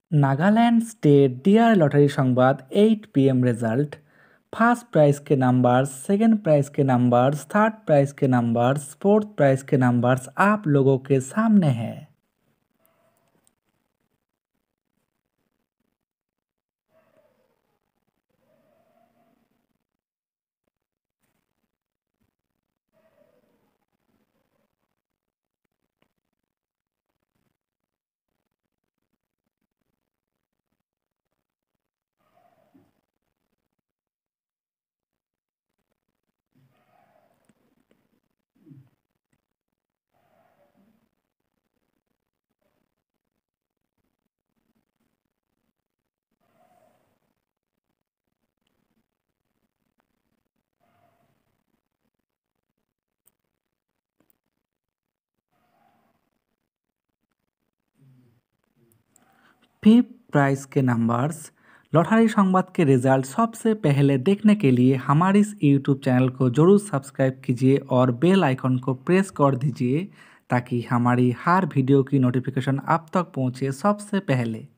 Nagaland state D R lottery Sambad 8 PM result. First prize के numbers, second prize के numbers, third prize के numbers, fourth prize के numbers आप लोगों के सामने हैं। फिफ्थ प्राइज के नंबर्स। लॉटरी संवाद के रिजल्ट सबसे पहले देखने के लिए हमारे इस यूट्यूब चैनल को जरूर सब्सक्राइब कीजिए और बेल आइकन को प्रेस कर दीजिए ताकि हमारी हर वीडियो की नोटिफिकेशन आप तक पहुंचे सबसे पहले।